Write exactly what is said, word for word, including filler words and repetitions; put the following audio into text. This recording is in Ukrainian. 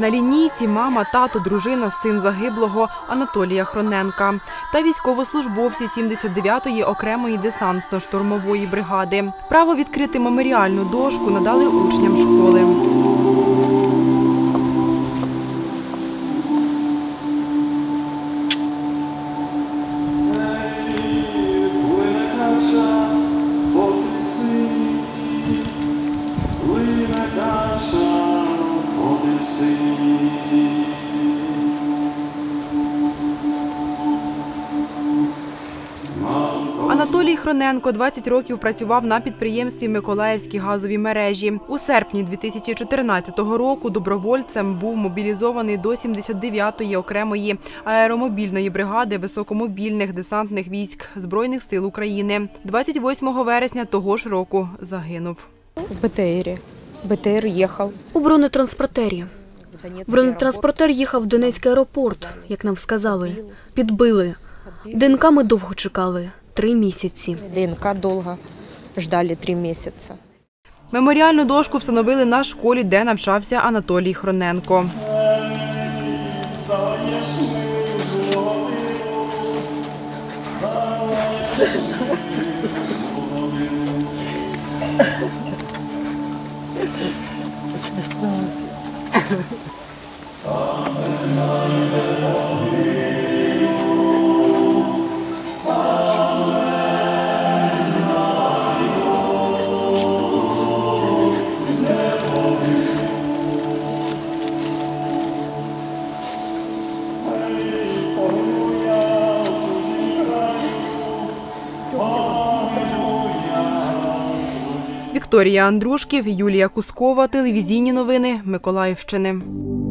На лінійці мама, тато, дружина, син загиблого Анатолія Хроненка та військовослужбовці сімдесят дев'ятої окремої десантно-штурмової бригади. Право відкрити меморіальну дошку надали учням школи. Анатолій Хроненко двадцять років працював на підприємстві «Миколаївські газові мережі». У серпні дві тисячі чотирнадцятого року добровольцем був мобілізований до сімдесят дев'ятої окремої аеромобільної бригади високомобільних десантних військ Збройних сил України. двадцять восьмого вересня того ж року загинув. В БТРі. БТР їхав. У бронетранспортері. Бронетранспортер їхав в Донецький аеропорт, як нам сказали. Підбили. ДНК ми довго чекали. Три місяці. ДНК довго чекали три місяці. Меморіальну дошку встановили на школі, де навчався Анатолій Хроненко. Вікторія Андрушків, Юлія Кускова. Телевізійні новини Миколаївщини.